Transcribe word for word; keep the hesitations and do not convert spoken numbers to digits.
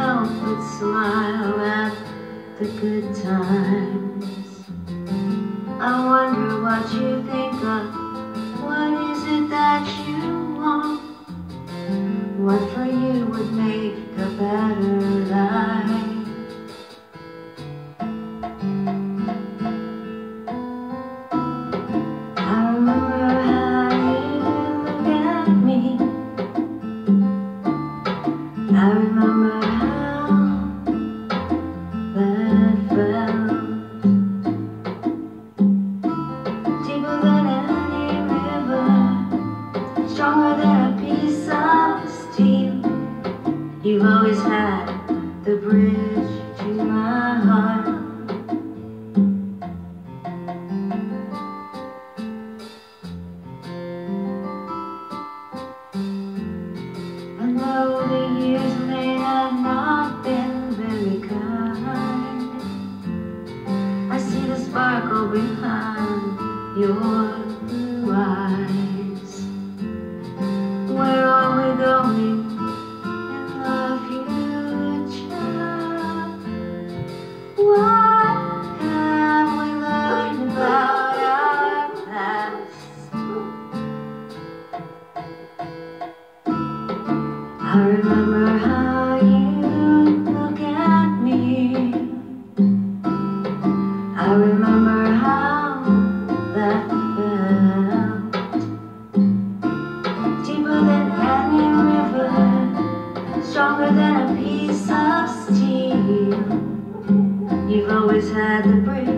help but smile at the good times. I wonder what you think of. What is it that you want? What for you would make a better life? I remember how you look at me. I remember how that felt. Deeper than any river, stronger than a piece of steel. You've always had the bridge to my heart. I know the years may have not been very kind. I see the sparkle behind your blue eyes. Where are we going in the future? What have we learned about our past? I remember how you look at me. I remember how that felt. Deeper than any river, stronger than a piece of steel. You've always had the bridge